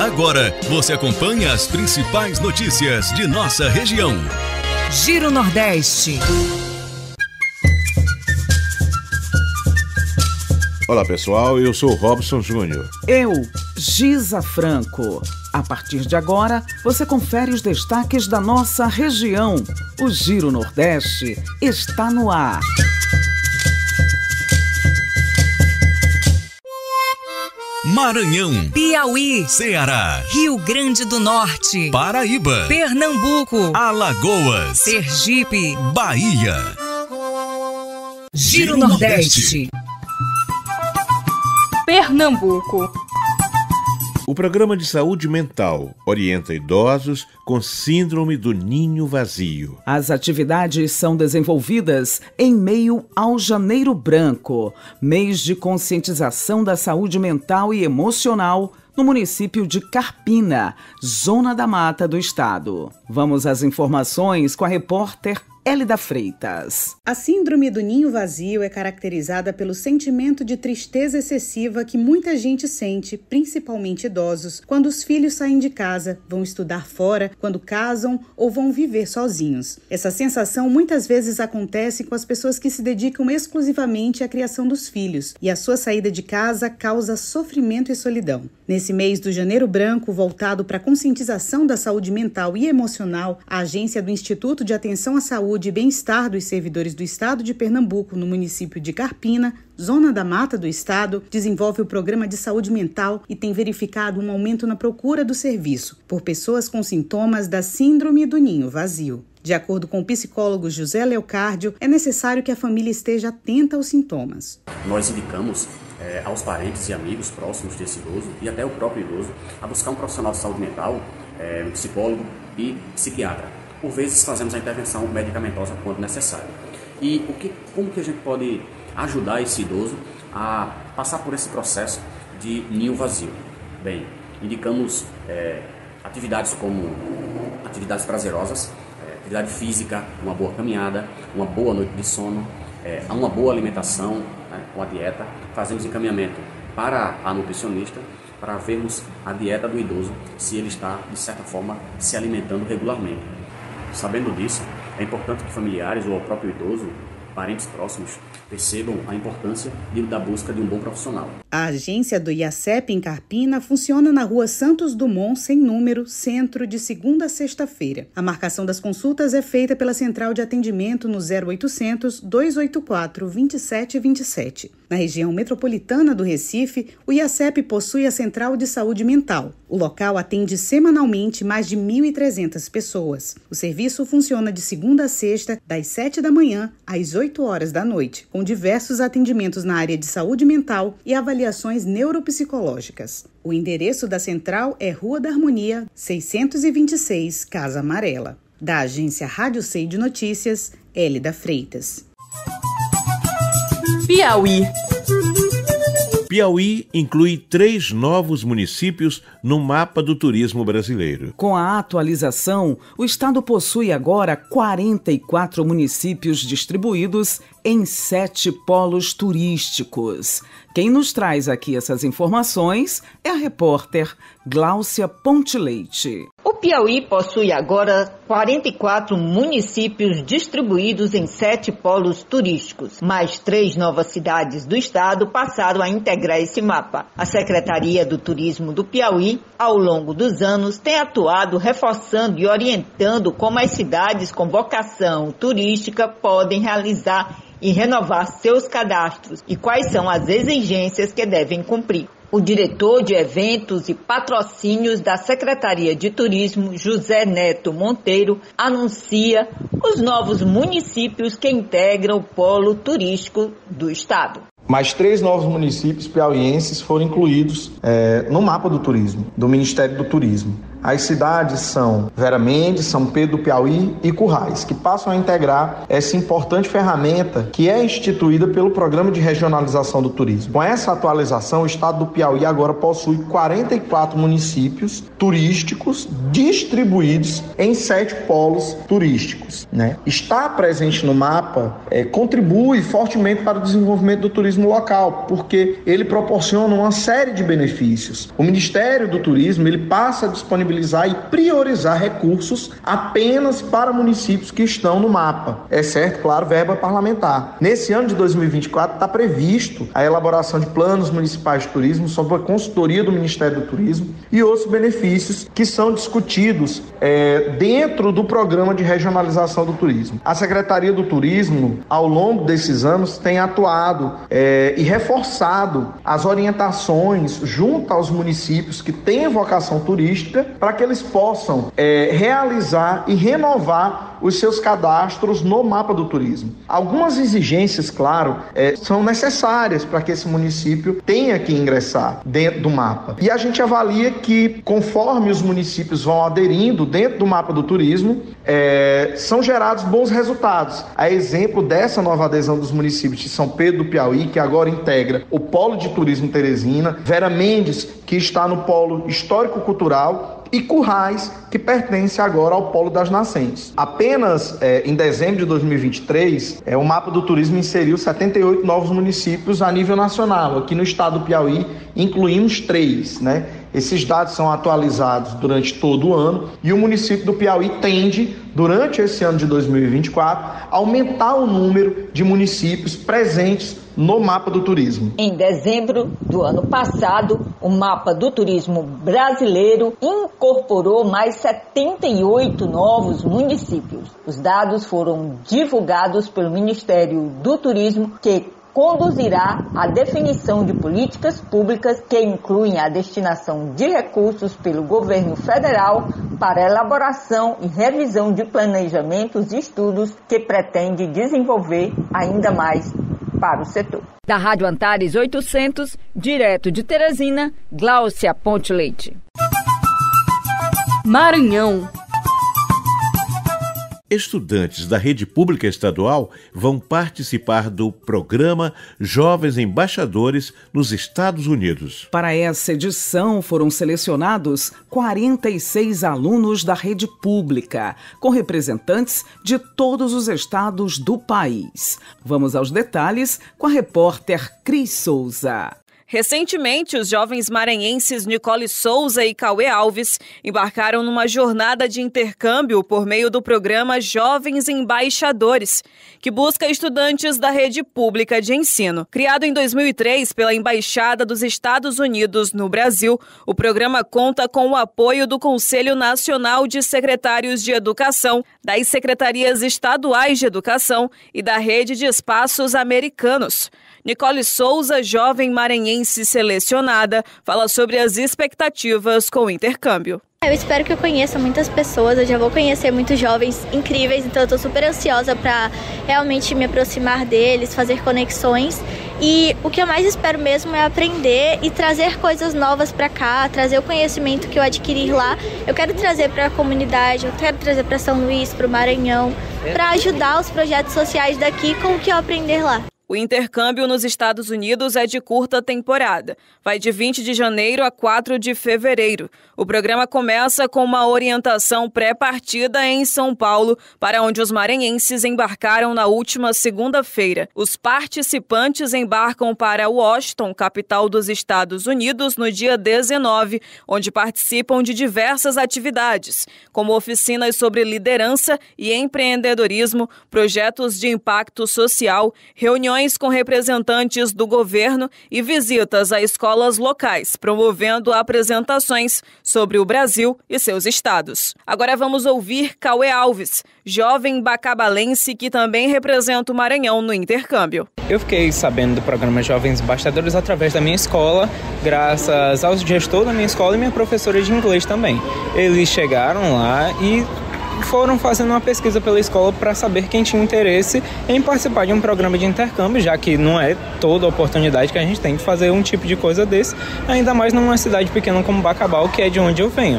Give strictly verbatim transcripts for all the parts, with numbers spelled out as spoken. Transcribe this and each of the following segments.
Agora você acompanha as principais notícias de nossa região. Giro Nordeste. Olá pessoal, eu sou Robson Júnior. Eu, Giza Franco. A partir de agora, você confere os destaques da nossa região. O Giro Nordeste está no ar. Maranhão, Piauí, Ceará, Rio Grande do Norte, Paraíba, Pernambuco, Alagoas, Sergipe, Bahia. Giro Nordeste. Pernambuco. O Programa de Saúde Mental orienta idosos com síndrome do ninho vazio. As atividades são desenvolvidas em meio ao Janeiro Branco, mês de conscientização da saúde mental e emocional no município de Carpina, Zona da Mata do Estado. Vamos às informações com a repórter Hélida Freitas. A síndrome do ninho vazio é caracterizada pelo sentimento de tristeza excessiva que muita gente sente, principalmente idosos, quando os filhos saem de casa, vão estudar fora, quando casam ou vão viver sozinhos. Essa sensação muitas vezes acontece com as pessoas que se dedicam exclusivamente à criação dos filhos, e a sua saída de casa causa sofrimento e solidão. Nesse mês do Janeiro Branco, voltado para a conscientização da saúde mental e emocional, a agência do Instituto de Atenção à Saúde e Bem-Estar dos Servidores do Estado de Pernambuco, no município de Carpina, Zona da Mata do Estado, desenvolve o programa de saúde mental e tem verificado um aumento na procura do serviço por pessoas com sintomas da síndrome do ninho vazio. De acordo com o psicólogo José Leocárdio, é necessário que a família esteja atenta aos sintomas. Nós indicamos é, aos parentes e amigos próximos desse idoso e até o próprio idoso a buscar um profissional de saúde mental, é, um psicólogo e psiquiatra. Por vezes fazemos a intervenção medicamentosa quando necessário. E o que, como que a gente pode ajudar esse idoso a passar por esse processo de ninho vazio? Bem, indicamos é, atividades como atividades prazerosas, é, atividade física, uma boa caminhada, uma boa noite de sono, é, uma boa alimentação, né, com a dieta. Fazemos encaminhamento para a nutricionista para vermos a dieta do idoso, se ele está, de certa forma, se alimentando regularmente. Sabendo disso, é importante que familiares ou o próprio idoso, parentes próximos, percebam a importância de, da busca de um bom profissional. A agência do I A C E P em Carpina funciona na rua Santos Dumont, sem número, centro, de segunda a sexta-feira. A marcação das consultas é feita pela central de atendimento no zero oitocentos, dois oito quatro, dois sete dois sete. Na região metropolitana do Recife, o I A C E P possui a Central de Saúde Mental. O local atende semanalmente mais de mil e trezentas pessoas. O serviço funciona de segunda a sexta, das sete da manhã às oito horas da noite, com diversos atendimentos na área de saúde mental e avaliações neuropsicológicas. O endereço da central é Rua da Harmonia, seiscentos e vinte e seis, Casa Amarela. Da agência Rádio C de Notícias, Hélida Freitas. Piauí. Piauí inclui três novos municípios no mapa do turismo brasileiro. Com a atualização, o estado possui agora quarenta e quatro municípios distribuídos em sete polos turísticos. Quem nos traz aqui essas informações é a repórter Gláucia Ponte-Leite. O Piauí possui agora quarenta e quatro municípios distribuídos em sete polos turísticos. Mais três novas cidades do estado passaram a integrar esse mapa. A Secretaria do Turismo do Piauí, ao longo dos anos, tem atuado reforçando e orientando como as cidades com vocação turística podem realizar e renovar seus cadastros e quais são as exigências que devem cumprir. O diretor de eventos e patrocínios da Secretaria de Turismo, José Neto Monteiro, anuncia os novos municípios que integram o polo turístico do estado. Mais três novos municípios piauienses foram incluídos é, no mapa do turismo, do Ministério do Turismo. As cidades são Vera Mendes, São Pedro do Piauí e Currais, que passam a integrar essa importante ferramenta que é instituída pelo Programa de Regionalização do Turismo. Com essa atualização, o estado do Piauí agora possui quarenta e quatro municípios turísticos distribuídos em sete polos turísticos, né? Estar presente no mapa é, contribui fortemente para o desenvolvimento do turismo local, porque ele proporciona uma série de benefícios. O Ministério do Turismo ele passa a disponibilizar e priorizar recursos apenas para municípios que estão no mapa, exceto, claro, verba parlamentar. Nesse ano de dois mil e vinte e quatro está previsto a elaboração de planos municipais de turismo sob a consultoria do Ministério do Turismo e outros benefícios que são discutidos é, dentro do Programa de Regionalização do Turismo. A Secretaria do Turismo, ao longo desses anos, tem atuado é, e reforçado as orientações junto aos municípios que têm vocação turística para que eles possam é, realizar e renovar os seus cadastros no mapa do turismo. Algumas exigências, claro, é, são necessárias para que esse município tenha que ingressar dentro do mapa. E a gente avalia que, conforme os municípios vão aderindo dentro do mapa do turismo, é, são gerados bons resultados. A exemplo dessa nova adesão dos municípios de São Pedro do Piauí, que agora integra o Polo de Turismo Teresina, Vera Mendes, que está no Polo Histórico-Cultural, e Currais, que pertence agora ao Polo das Nascentes. Apenas é, em dezembro de dois mil e vinte e três, é, o mapa do turismo inseriu setenta e oito novos municípios a nível nacional. Aqui no estado do Piauí, incluímos três, né? Esses dados são atualizados durante todo o ano e o município do Piauí tende, durante esse ano de dois mil e vinte e quatro, a aumentar o número de municípios presentes no mapa do turismo. Em dezembro do ano passado, o mapa do turismo brasileiro incorporou mais setenta e oito novos municípios. Os dados foram divulgados pelo Ministério do Turismo, que conduzirá à definição de políticas públicas que incluem a destinação de recursos pelo governo federal para elaboração e revisão de planejamentos e estudos que pretende desenvolver ainda mais para o setor. Da Rádio Antares oitocentos, direto de Teresina, Gláucia Ponte Leite. Maranhão. Estudantes da rede pública estadual vão participar do programa Jovens Embaixadores nos Estados Unidos. Para essa edição foram selecionados quarenta e seis alunos da rede pública, com representantes de todos os estados do país. Vamos aos detalhes com a repórter Cris Souza. Recentemente, os jovens maranhenses Nicole Souza e Cauê Alves embarcaram numa jornada de intercâmbio por meio do programa Jovens Embaixadores, que busca estudantes da rede pública de ensino. Criado em dois mil e três pela Embaixada dos Estados Unidos no Brasil, o programa conta com o apoio do Conselho Nacional de Secretários de Educação, das Secretarias Estaduais de Educação e da Rede de Espaços Americanos. Nicole Souza, jovem maranhense selecionada, fala sobre as expectativas com o intercâmbio. Eu espero que eu conheça muitas pessoas, eu já vou conhecer muitos jovens incríveis, então eu estou super ansiosa para realmente me aproximar deles, fazer conexões. E o que eu mais espero mesmo é aprender e trazer coisas novas para cá, trazer o conhecimento que eu adquiri lá. Eu quero trazer para a comunidade, eu quero trazer para São Luís, para o Maranhão, para ajudar os projetos sociais daqui com o que eu aprender lá. O intercâmbio nos Estados Unidos é de curta temporada. Vai de vinte de janeiro a quatro de fevereiro. O programa começa com uma orientação pré-partida em São Paulo, para onde os maranhenses embarcaram na última segunda-feira. Os participantes embarcam para Washington, capital dos Estados Unidos, no dia dezenove, onde participam de diversas atividades, como oficinas sobre liderança e empreendedorismo, projetos de impacto social, reuniões com representantes do governo e visitas a escolas locais, promovendo apresentações sobre o Brasil e seus estados. Agora vamos ouvir Cauê Alves, jovem bacabalense que também representa o Maranhão no intercâmbio. Eu fiquei sabendo do programa Jovens Embaixadores através da minha escola, graças ao gestor da minha escola e minha professora de inglês também. Eles chegaram lá e foram fazendo uma pesquisa pela escola para saber quem tinha interesse em participar de um programa de intercâmbio, já que não é toda a oportunidade que a gente tem de fazer um tipo de coisa desse, ainda mais numa cidade pequena como Bacabal, que é de onde eu venho.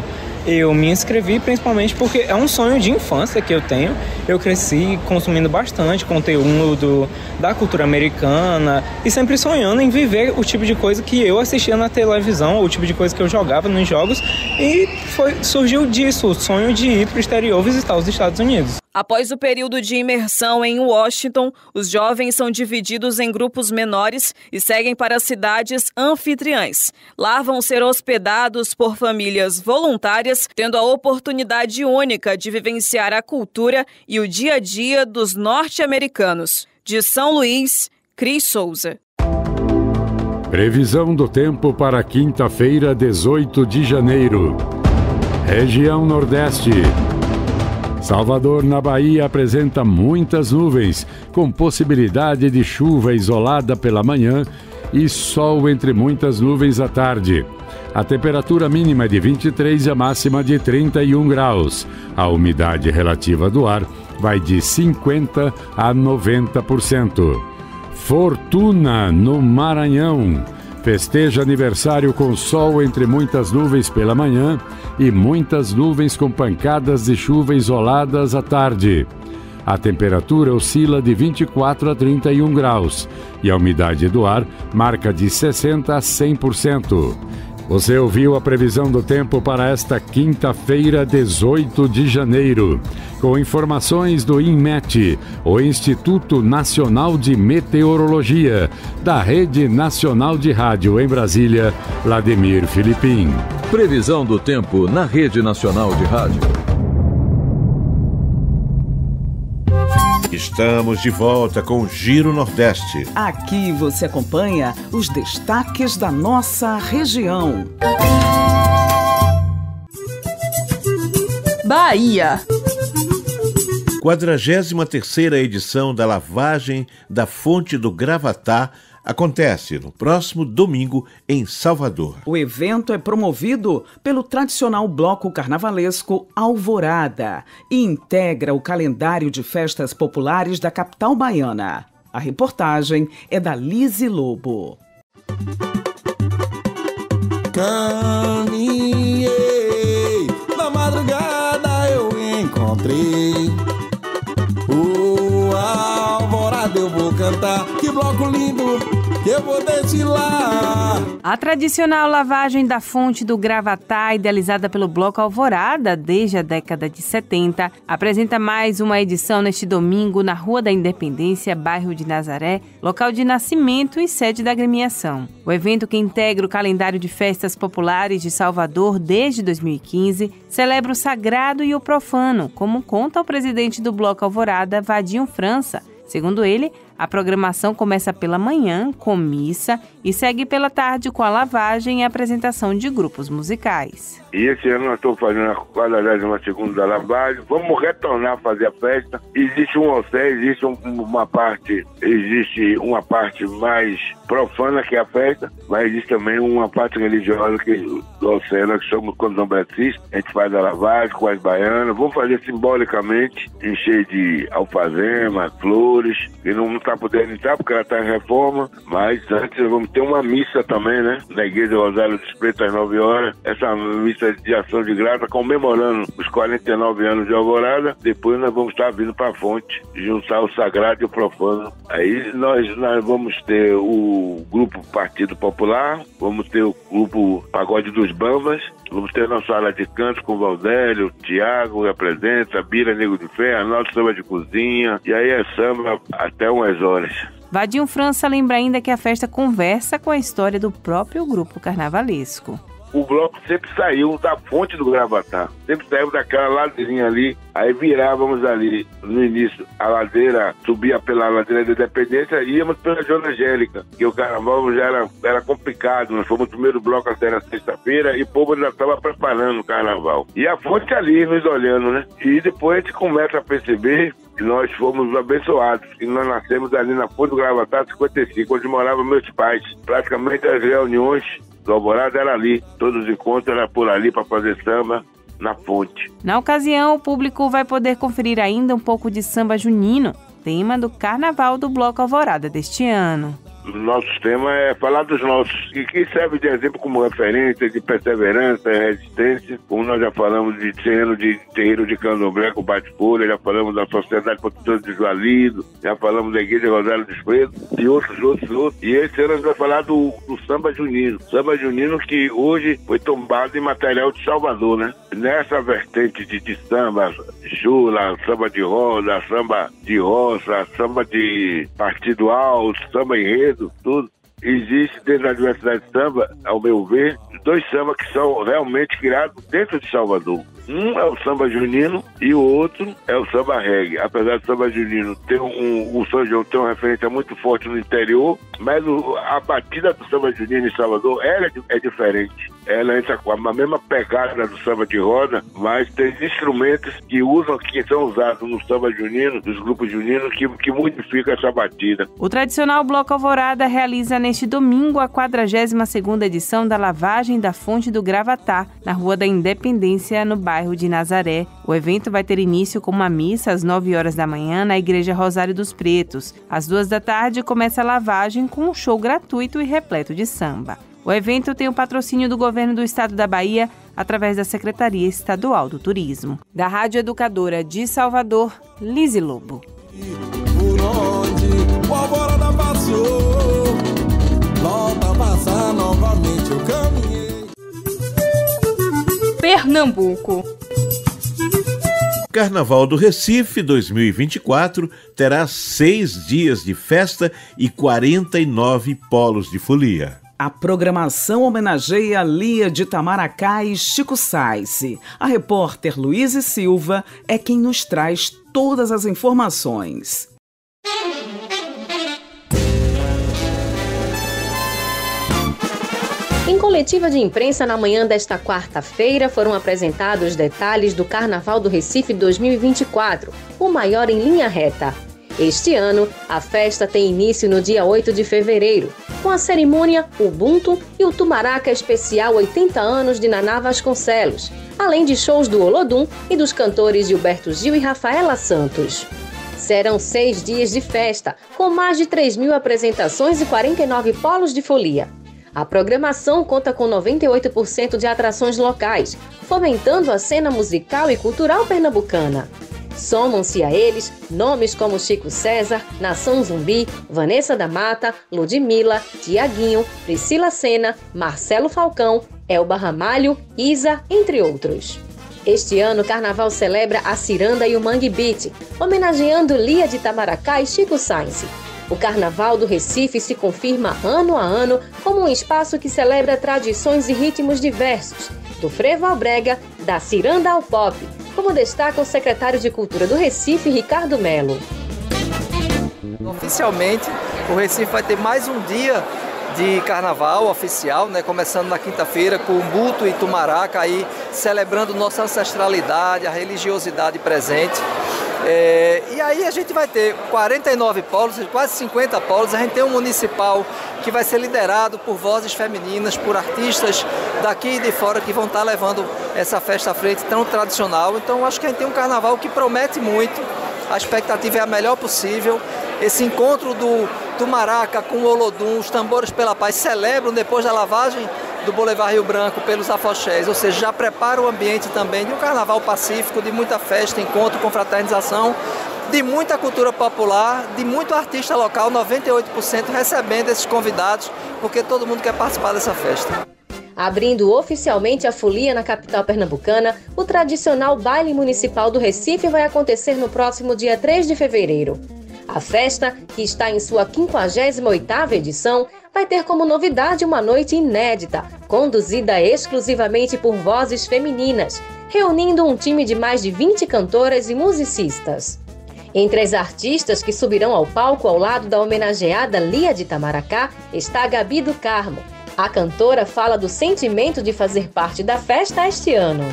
eu me inscrevi principalmente porque é um sonho de infância que eu tenho. Eu cresci consumindo bastante conteúdo da cultura americana e sempre sonhando em viver o tipo de coisa que eu assistia na televisão, o tipo de coisa que eu jogava nos jogos, e foi, surgiu disso, o sonho de ir para o exterior visitar os Estados Unidos. Após o período de imersão em Washington, os jovens são divididos em grupos menores e seguem para cidades anfitriãs. Lá vão ser hospedados por famílias voluntárias, tendo a oportunidade única de vivenciar a cultura e o dia a dia dos norte-americanos. De São Luís, Cris Souza. Previsão do tempo para quinta-feira, dezoito de janeiro. Região Nordeste. Salvador, na Bahia, apresenta muitas nuvens, com possibilidade de chuva isolada pela manhã e sol entre muitas nuvens à tarde. A temperatura mínima é de vinte e três e a máxima de trinta e um graus. A umidade relativa do ar vai de cinquenta a noventa por cento. Fortuna, no Maranhão. Festeja aniversário com sol entre muitas nuvens pela manhã e muitas nuvens com pancadas de chuva isoladas à tarde. A temperatura oscila de vinte e quatro a trinta e um graus e a umidade do ar marca de sessenta a cem por cento. Você ouviu a previsão do tempo para esta quinta-feira, dezoito de janeiro. Com informações do INMET, o Instituto Nacional de Meteorologia, da Rede Nacional de Rádio em Brasília, Vladimir Filipim. Previsão do tempo na Rede Nacional de Rádio. Estamos de volta com o Giro Nordeste. Aqui você acompanha os destaques da nossa região. Bahia. quadragésima terceira edição da lavagem da Fonte do Gravatá acontece no próximo domingo em Salvador. O evento é promovido pelo tradicional bloco carnavalesco Alvorada e integra o calendário de festas populares da capital baiana. A reportagem é da Lise Lobo. Caminhei, na madrugada eu encontrei o Alvorada, eu vou cantar, que bloco lindo, que eu vou desfilar. A tradicional lavagem da Fonte do Gravatá, idealizada pelo Bloco Alvorada desde a década de setenta, apresenta mais uma edição neste domingo na Rua da Independência, bairro de Nazaré, local de nascimento e sede da agremiação. O evento, que integra o calendário de festas populares de Salvador desde dois mil e quinze, celebra o sagrado e o profano, como conta o presidente do Bloco Alvorada, Vadinho França. Segundo ele, a programação começa pela manhã, com missa, e segue pela tarde com a lavagem e a apresentação de grupos musicais. E esse ano nós estamos fazendo a quadragésima segunda lavagem. Vamos retornar a fazer a festa. Existe um hotel, existe um, uma parte, existe uma parte mais profana que é a festa, mas existe também uma parte religiosa que do Oceano, que somos candomblecistas. A gente faz a lavagem com as baianas. Vamos fazer simbolicamente, encher de alfazema, flores, que não está podendo entrar porque ela está em reforma, mas antes vamos ter uma missa também, né? Na Igreja Rosário dos Pretos às nove horas. Essa missa de ação de graça comemorando os quarenta e nove anos de Alvorada. Depois nós vamos estar vindo para a fonte, juntar o sagrado e o profano. Aí nós, nós vamos ter o grupo Partido Popular, vamos ter o grupo Pagode dos Bambas, vamos ter a nossa área de canto com o Valdélio, o Tiago representa, a Bira Nego de Ferro, a nossa samba de cozinha, e aí é samba até umas horas. Vadinho França lembra ainda que a festa conversa com a história do próprio grupo carnavalesco. O bloco sempre saiu da Fonte do Gravatá, sempre saiu daquela ladeirinha ali, aí virávamos ali, no início, a ladeira, subia pela ladeira da Independência e íamos pela Joana Angélica, que o carnaval já era, era complicado, nós fomos o primeiro bloco até na sexta-feira e o povo ainda estava preparando o carnaval. E a Fonte ali, nos olhando, né? E depois a gente começa a perceber que nós fomos abençoados, que nós nascemos ali na Fonte do Gravatá cinquenta e cinco, onde moravam meus pais. Praticamente as reuniões do Alvorada era ali, todos os encontros eram por ali para fazer samba na fonte. Na ocasião, o público vai poder conferir ainda um pouco de samba junino, tema do Carnaval do Bloco Alvorada deste ano. nosso tema é falar dos nossos, e que serve de exemplo como referência de perseverança e resistência, como nós já falamos de terreiro de, terreiro de Candomblé com bate-folha, já falamos da Sociedade Protetora de Joalido, já falamos da Igreja Rosário dos Pretos e outros, outros, outros. E esse ano a gente vai falar do, do samba junino. Samba junino que hoje foi tombado em material de Salvador, né? Nessa vertente de, de samba, chula, samba de roda, samba de roça, samba de partido alto, samba enredo, tudo. Existe dentro da diversidade de samba, ao meu ver, dois sambas que são realmente criados dentro de Salvador. Um é o samba junino e o outro é o samba reggae. Apesar do samba junino ter um, o São João ter uma referência muito forte no interior, mas o, a batida do samba junino em Salvador ela é, é diferente. Ela entra com a mesma pegada do samba de roda, mas tem instrumentos que usam, que são usados no samba junino, dos grupos juninos, que, que modificam essa batida. O tradicional Bloco Alvorada realiza neste domingo a quadragésima segunda edição da lavagem da Fonte do Gravatá, na Rua da Independência, no bairro de Nazaré. O evento vai ter início com uma missa às nove horas da manhã na Igreja Rosário dos Pretos. Às duas da tarde começa a lavagem com um show gratuito e repleto de samba. O evento tem o patrocínio do Governo do Estado da Bahia, através da Secretaria Estadual do Turismo. Da Rádio Educadora de Salvador, Lise Lobo. Por onde o Alvorada passou, volta a passar novamente, eu caminhei. Pernambuco. Carnaval do Recife dois mil e vinte e quatro terá seis dias de festa e quarenta e nove polos de folia. A programação homenageia Lia de Itamaracá e Chico Sainz. A repórter Luíse Silva é quem nos traz todas as informações. Em coletiva de imprensa na manhã desta quarta-feira foram apresentados os detalhes do Carnaval do Recife dois mil e vinte e quatro, o maior em linha reta. Este ano, a festa tem início no dia oito de fevereiro, com a cerimônia Ubuntu e o Tumaraca Especial oitenta anos de Naná Vasconcelos, além de shows do Olodum e dos cantores Gilberto Gil e Rafaela Santos. Serão seis dias de festa, com mais de três mil apresentações e quarenta e nove polos de folia. A programação conta com noventa e oito por cento de atrações locais, fomentando a cena musical e cultural pernambucana. Somam-se a eles nomes como Chico César, Nação Zumbi, Vanessa da Mata, Ludmilla, Tiaguinho, Priscila Senna, Marcelo Falcão, Elba Ramalho, Isa, entre outros. Este ano o Carnaval celebra a Ciranda e o Mangue Beat, homenageando Lia de Itamaracá e Chico Sainz. O Carnaval do Recife se confirma ano a ano como um espaço que celebra tradições e ritmos diversos, do frevo ao brega, da ciranda ao pop, como destaca o secretário de Cultura do Recife, Ricardo Melo. Oficialmente, o Recife vai ter mais um dia de carnaval oficial, né, começando na quinta-feira com o Umbuto e Tumaraca, aí, celebrando nossa ancestralidade, a religiosidade presente. É, e aí a gente vai ter quarenta e nove polos, quase cinquenta polos. A gente tem um municipal que vai ser liderado por vozes femininas, por artistas daqui e de fora que vão estar levando essa festa à frente tão tradicional. Então acho que a gente tem um carnaval que promete muito, a expectativa é a melhor possível. Esse encontro do Tumaraca com o Olodum, os tambores pela paz, celebram depois da lavagem do Boulevard Rio Branco pelos afoxés, ou seja, já prepara o ambiente também de um carnaval pacífico, de muita festa, encontro, confraternização, de muita cultura popular, de muito artista local, noventa e oito por cento recebendo esses convidados, porque todo mundo quer participar dessa festa. Abrindo oficialmente a folia na capital pernambucana, o tradicional baile municipal do Recife vai acontecer no próximo dia três de fevereiro. A festa, que está em sua quinquagésima oitava edição, vai ter como novidade uma noite inédita, conduzida exclusivamente por vozes femininas, reunindo um time de mais de vinte cantoras e musicistas. Entre as artistas que subirão ao palco ao lado da homenageada Lia de Itamaracá está a Gabi do Carmo. A cantora fala do sentimento de fazer parte da festa este ano.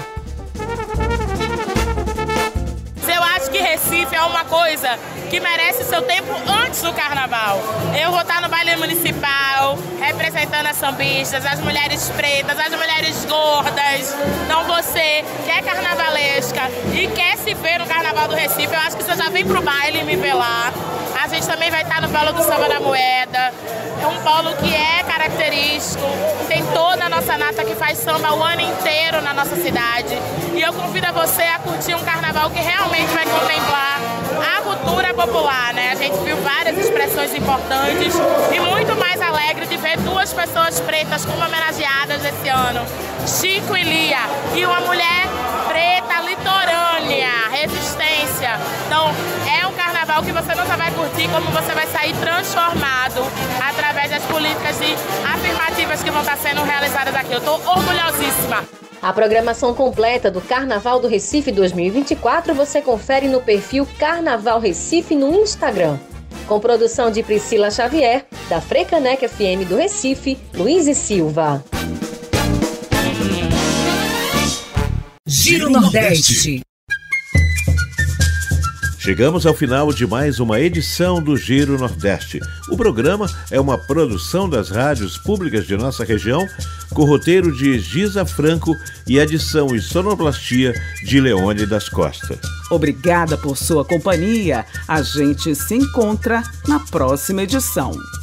Eu acho que Recife é uma coisa que merece seu tempo antes do carnaval. Eu vou estar no baile municipal, representando as sambistas, as mulheres pretas, as mulheres gordas. Então você que é carnavalesca e quer se ver no Carnaval do Recife, eu acho que você já vem pro baile me ver lá. A gente também vai estar no polo do Samba da Moeda. É um polo que é característico, tem toda a nossa nata que faz samba o ano inteiro na nossa cidade. E eu convido a você a curtir um carnaval que realmente vai contemplar a cultura popular, né? A gente viu várias expressões importantes e muito mais alegre de ver duas pessoas pretas como homenageadas esse ano, Chico e Lia, e uma mulher preta litorânea, resistência. Então é um carnaval que você não só vai curtir, como você vai sair transformado através das políticas de afirmativas que vão estar sendo realizadas aqui. Eu estou orgulhosíssima. A programação completa do Carnaval do Recife dois mil e vinte e quatro você confere no perfil Carnaval Recife no Instagram. Com produção de Priscila Xavier, da Frecanec F M do Recife, Luiz e Silva. Giro Nordeste. Chegamos ao final de mais uma edição do Giro Nordeste. O programa é uma produção das rádios públicas de nossa região, com roteiro de Giza Franco e edição e sonoplastia de Leone das Costa. Obrigada por sua companhia. A gente se encontra na próxima edição.